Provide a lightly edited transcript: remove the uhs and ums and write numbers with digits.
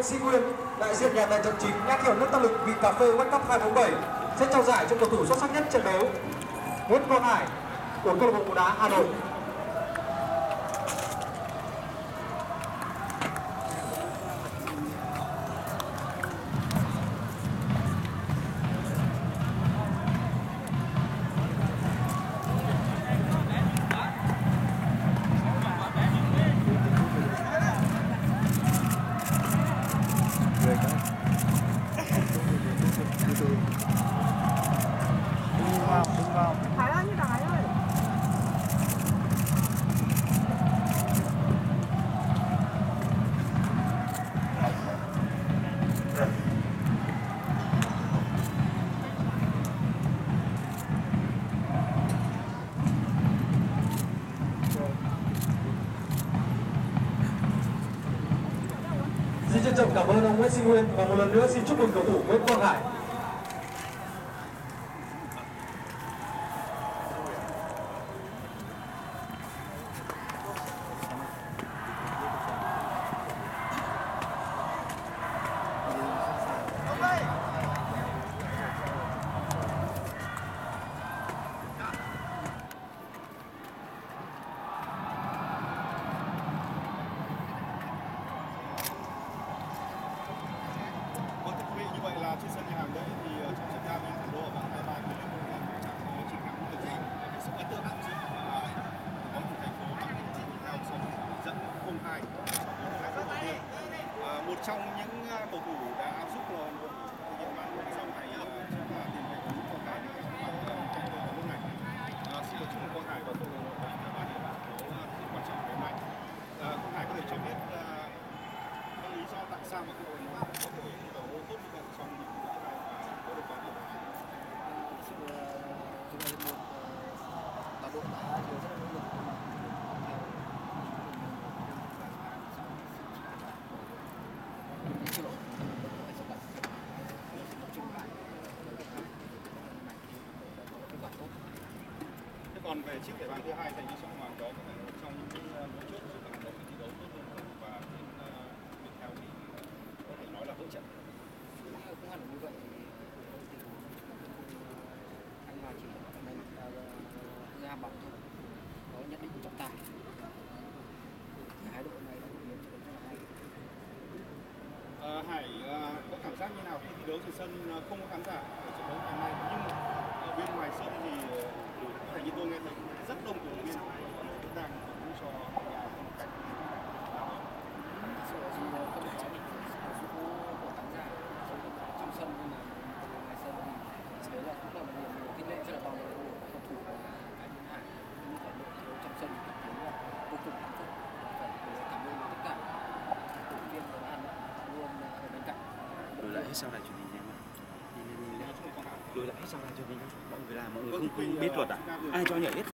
Sĩ Nguyên, đại diện nhà tài trợ chính nhãn hiệu nước tăng lực vị cà phê World Cup 2047 sẽ trao giải cho cầu thủ xuất sắc nhất trận đấu Nguyễn Quang Hải của câu lạc bộ bóng đá Hà Nội. Thái Lan như Thái ơi. Xin trân trọng cảm ơn ông Nguyễn Sĩ Nguyên và một lần nữa xin chúc mừng cầu thủ Nguyễn Quang Hải. Như vậy là trên sân nhà hàng đấy thì trong trận giao với thủ đô và hai bài chiến thắng được gì cái sự ấn tượng của sự bóng của thành phố Bắc Ninh theo sau dẫn 0-2 một trong những cầu thủ đã giúp đội thực hiện bàn sau này chính là tiền vệ cũ Quang Hải trong đội lúc này. Xin được chúc mừng Quang Hải và cầu thủ đã ba điểm rất quan trọng ngày nay. Quang Hải có thể cho biết lý do tại sao mà đội có thể đấu tốt như vậy trong những trận này và có được bao nhiêu cả đội đã nhiều rất là nỗ lực Thế còn về chiếc thẻ vàng thứ hai dành cho Sông Hoàng đó trong những mấu chốt giúp các đội thi đấu tốt hơn và tiếp theo thì có thể nói là hỗ trợ. không hẳn như vậy. Anh Hòa chỉ ra bóng thôi, có nhất định trọng tài. Hai đội này đã thể hiện rất là hay. Hải có cảm giác như nào khi thi đấu trên sân không có khán giả ở trận đấu ngày hôm nay, nhưng ở bên ngoài sân thì có thể như tôi nghe thấy rất đông cổ động viên cũng đang cổ vũ cho nhà phong cách Sự gì không thể tránh được sự cố của khán giả trong sân, nhưng mà ngoài sân thì đấy là cũng là một điều khích lệ rất là to lớn của cầu thủ và cá nhân Hải. Những cái đội thiếu trong sân thì thấy là vô cùng hạnh phúc. Phải cảm ơn tất cả cổ động viên của Hà Nội luôn ở bên cạnh. Lùi lại hết sau này truyền hình nhanh mà. Lùi lại hết sau này truyền hình. Mọi người làm, mọi người không biết luật à? Ai cho nhảy hết?